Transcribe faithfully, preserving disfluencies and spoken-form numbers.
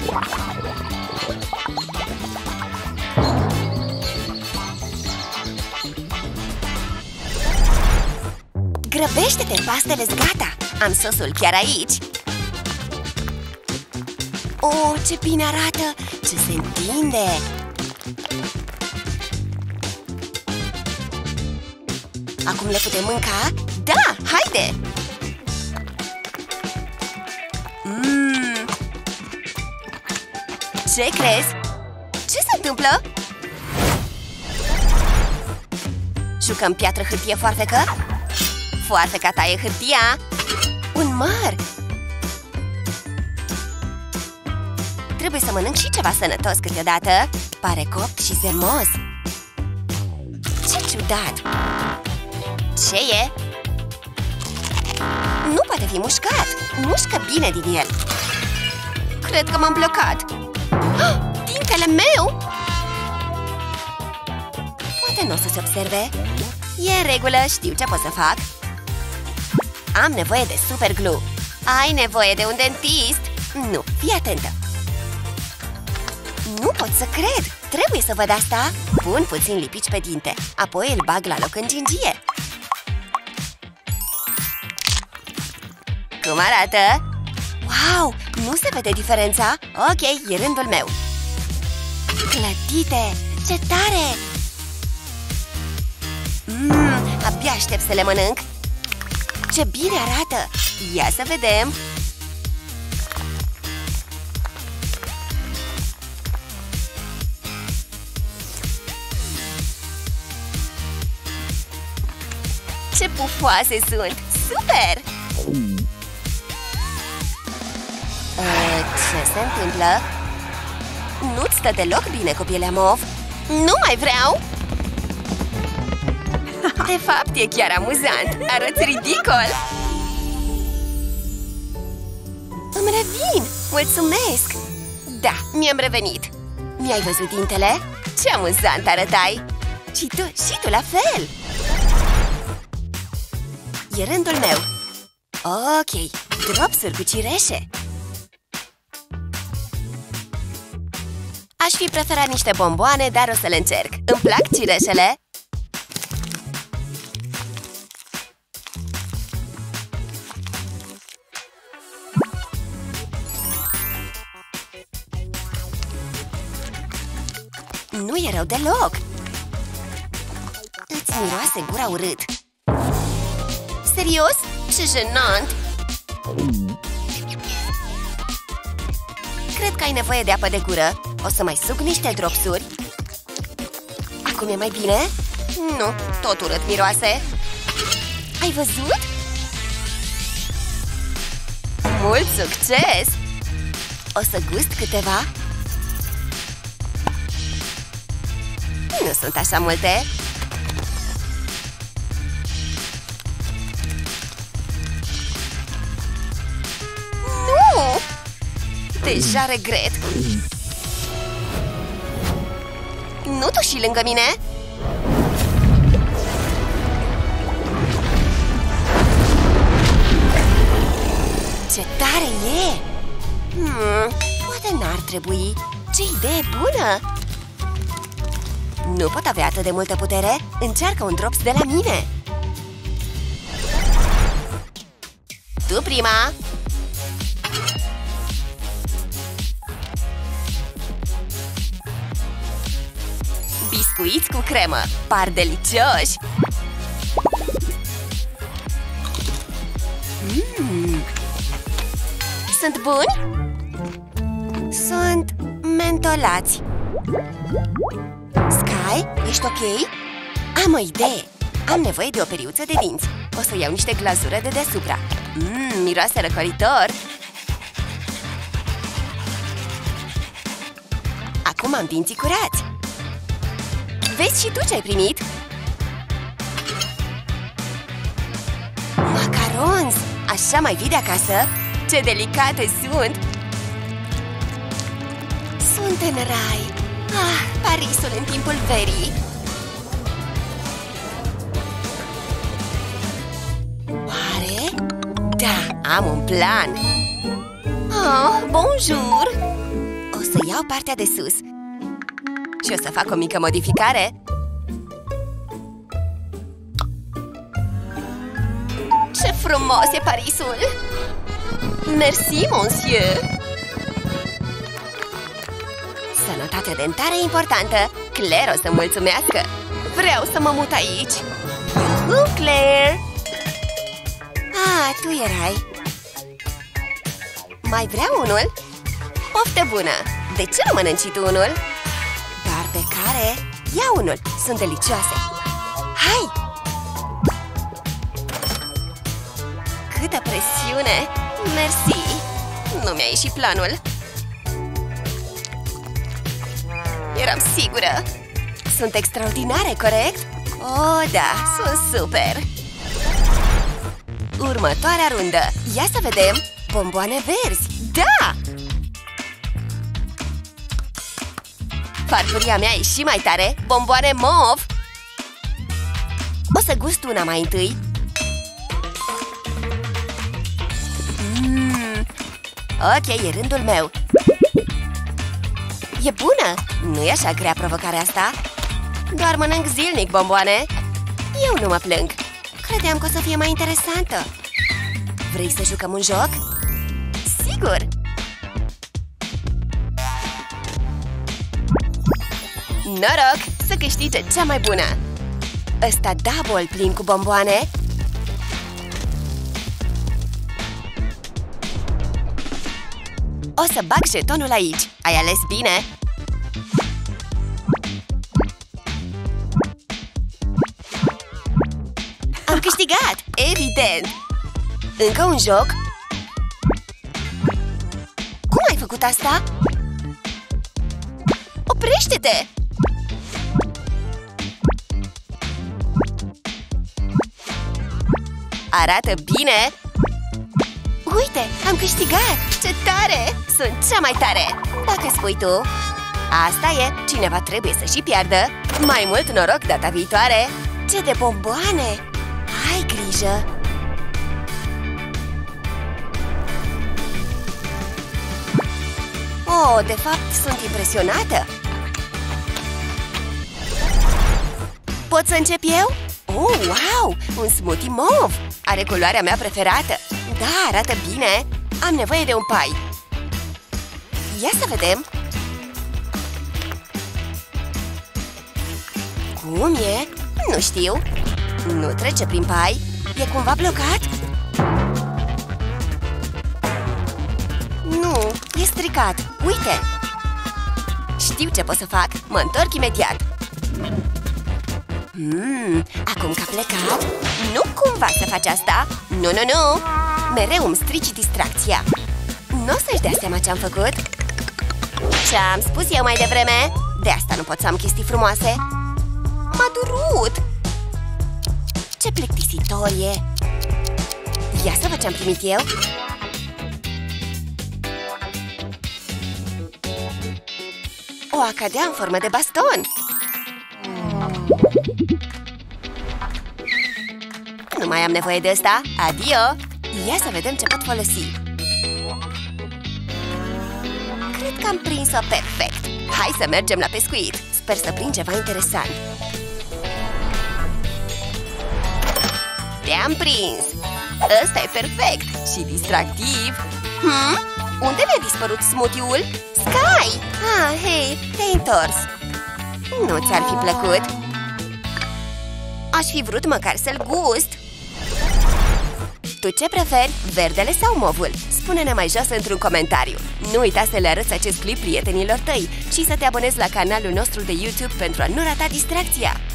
Grăbește-te, pastele-s gata! Am sosul chiar aici! Oh, ce bine arată! Ce se întinde! Acum le putem mânca? Da, haide! Mmm! Ce crezi? Ce se întâmplă? Jucăm piatră, hârtie, foarfecă? Foarfeca taie hârtia! Un măr! Trebuie să mănânc și ceva sănătos câteodată. Pare copt și zemos. Ce ciudat! Ce e? Nu poate fi mușcat! Mușcă bine din el! Cred că m-am blocat! Oh, dintele meu! Poate nu o să se observe. E în regulă, știu ce pot să fac. Am nevoie de super glue. Ai nevoie de un dentist? Nu, fii atentă. Nu pot să cred! Trebuie să văd asta. Pun puțin lipici pe dinte, apoi îl bag la loc în gingie. Cum arată? Wow! Nu se vede diferența? Ok, e rândul meu. Clătite! Ce tare! Mmm, abia aștept să le mănânc. Ce bine arată! Ia să vedem! Ce pufoase sunt! Super! Uh, ce se întâmplă? Nu-ți stă deloc bine cu pielea mov. Nu mai vreau! De fapt, e chiar amuzant. Arăți ridicol. Îmi revin! Mulțumesc! Da, mi-am revenit. Mi-ai văzut dintele? Ce amuzant arătai! Și tu, și tu la fel! E rândul meu. Ok, dropsuri cu cireșe. Aș fi preferat niște bomboane, dar o să le încerc. Îmi plac cireșele. Nu e rău deloc. Îți miroase gura urât. Serios? Ce jenant! Cred că ai nevoie de apă de gură. O să mai suc niște dropsuri. Acum e mai bine? Nu, tot urât miroase. Ai văzut? Mult succes! O să gust câteva. Nu sunt așa multe. Nu! Deja regret. Nu tu și lângă mine. Ce tare e! Hmm, poate n-ar trebui. Ce idee bună! Nu pot avea atât de multă putere. Încearcă un drops de la mine. Tu prima. Biscuiți cu cremă. Par delicioși. Mm. Sunt buni? Sunt mentolați. Sky, ești ok? Am o idee. Am nevoie de o periuță de dinți. O să iau niște glazură de deasupra. Mmm, miroase răcoritor. Acum am dinții curați. Vezi și tu ce ai primit? Macarons! Așa mai vii de acasă? Ce delicate sunt! Sunt în rai! Ah, Parisul în timpul verii! Oare? Da, am un plan! Oh, bonjour! O să iau partea de sus și o să fac o mică modificare. Ce frumos e Parisul! Merci, monsieur! Sănătatea dentară e importantă. Claire o să mulțumească. Vreau să mă mut aici. Uhu, Claire! Ah, tu erai. Mai vreau unul? Poftă bună! De ce nu mănânci tu unul? Dar de care? Ia unul, sunt delicioase. Hai! Câtă presiune! Mersi! Nu mi-a ieșit planul. Eram sigură. Sunt extraordinare, corect? Oh, da, sunt super! Următoarea rundă. Ia să vedem! Bomboane verzi! Da! Farfuria mea e și mai tare! Bomboane mov! O să gust una mai întâi. Mm. Ok, e rândul meu. E bună! Nu e așa grea provocarea asta. Doar mănânc zilnic bomboane. Eu nu mă plâng. Credeam că o să fie mai interesantă. Vrei să jucăm un joc? Sigur! Noroc să câștige cea mai bună! Ăsta double plin cu bomboane. O să bag jetonul aici. Ai ales bine? Am câștigat! Evident! Încă un joc? Cum ai făcut asta? Oprește-te! Arată bine! Uite, am câștigat! Ce tare! Sunt cea mai tare! Dacă spui tu. Asta e, cineva trebuie să și piardă. Mai mult noroc data viitoare! Ce de bomboane! Ai grijă! Oh, de fapt, sunt impresionată! Pot să încep eu? Oh, wow! Un smoothie mov! Are culoarea mea preferată! Da, arată bine! Am nevoie de un pai! Ia să vedem! Cum e? Nu știu! Nu trece prin pai? E cumva blocat? Nu, e stricat! Uite! Știu ce pot să fac! Mă întorc imediat! Mmm, acum că a plecat, nu cumva să faci asta? Nu, nu, nu! Mereu îmi strici distracția. Nu o să-și dea seama ce-am făcut. Ce-am spus eu mai devreme? De asta nu pot să am chestii frumoase. M-a durut! Ce plictisitor e! Ia să văd ce-am primit eu. O acadea în formă de baston. Nu mai am nevoie de asta. Adio! Ia să vedem ce pot folosi. Cred că am prins-o perfect. Hai să mergem la pescuit. Sper să prind ceva interesant. Te-am prins! Ăsta e perfect și distractiv. Hmm? Unde mi-a dispărut smoothie-ul? Sky! Ah, hei, te-ai întors. Nu ți-ar fi plăcut? Aș fi vrut măcar să-l gust. Tu ce preferi, verdele sau movul? Spune-ne mai jos într-un comentariu. Nu uita să le arăți acest clip prietenilor tăi și să te abonezi la canalul nostru de YouTube pentru a nu rata distracția.